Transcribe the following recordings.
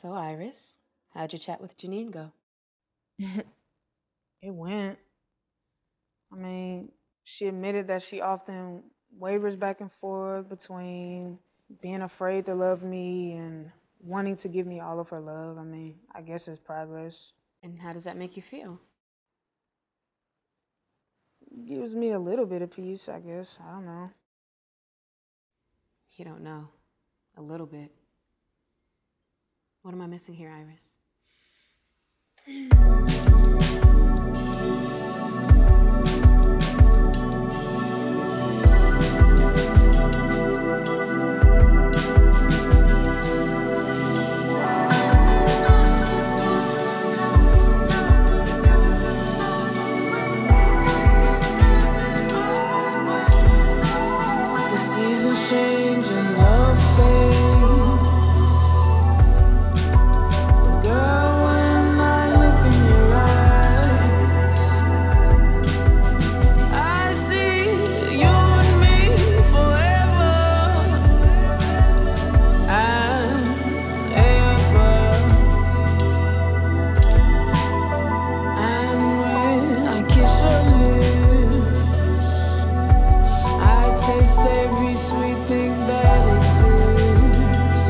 So, Iris, how'd your chat with Janine go? It went. I mean, she admitted that she often wavers back and forth between being afraid to love me and wanting to give me all of her love. I mean, I guess it's progress. And how does that make you feel? Gives me a little bit of peace, I guess. I don't know. You don't know. A little bit. What am I missing here, Iris? The seasons change and love fades. Girl, when I look in your eyes, I see you and me forever and ever. And when I kiss your lips, I taste every sweet thing that exists.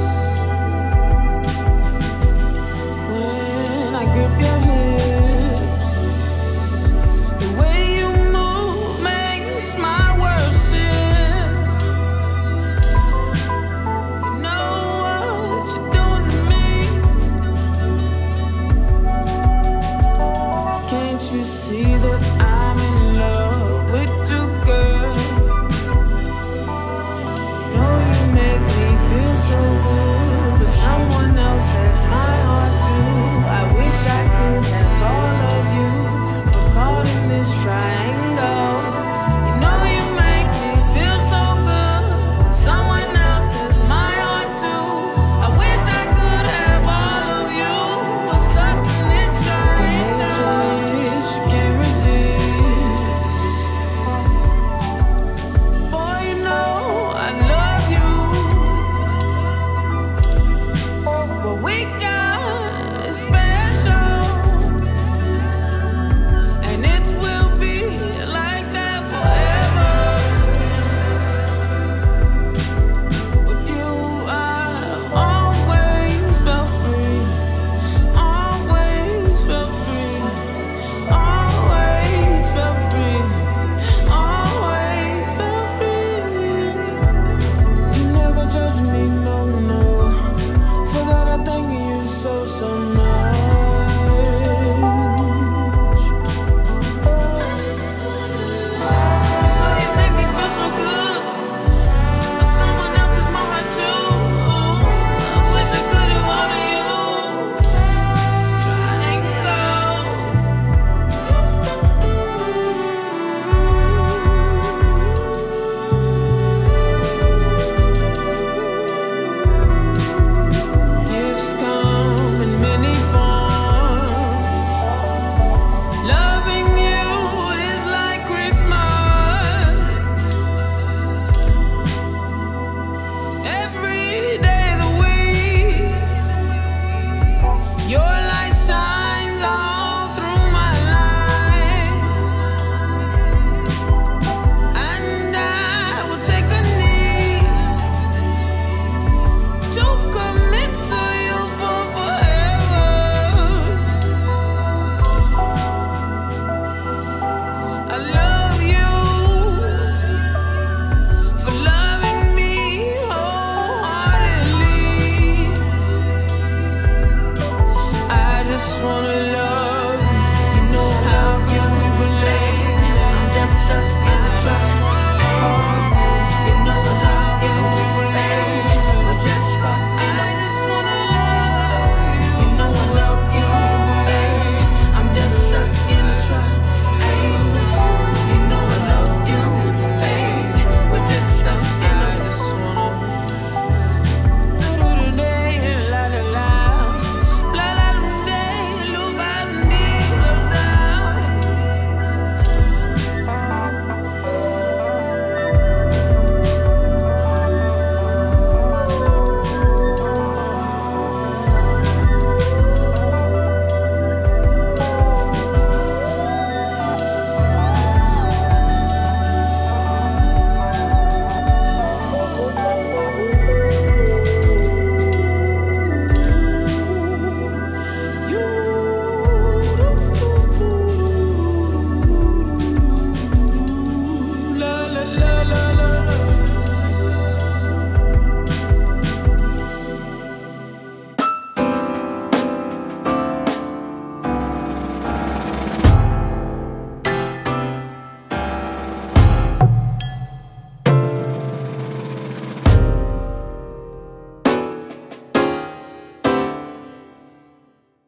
When I grip your hips, the way you move makes my world sing. You know what you're doing to me. Can't you see that